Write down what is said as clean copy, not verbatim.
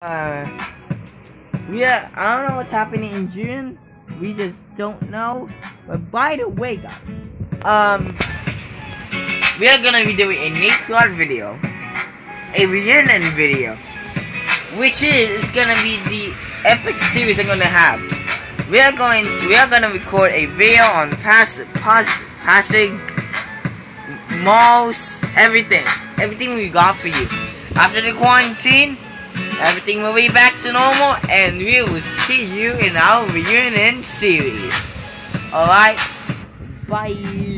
Yeah, I don't know what's happening in June. We just don't know. But by the way, guys, we are gonna be doing a NATESQUAD video, a reunion video, which is gonna be the epic series I'm gonna have. We are gonna record a video on Pasig, malls, everything we got for you. After the quarantine, everything will be back to normal, and we will see you in our reunion series. Alright, bye.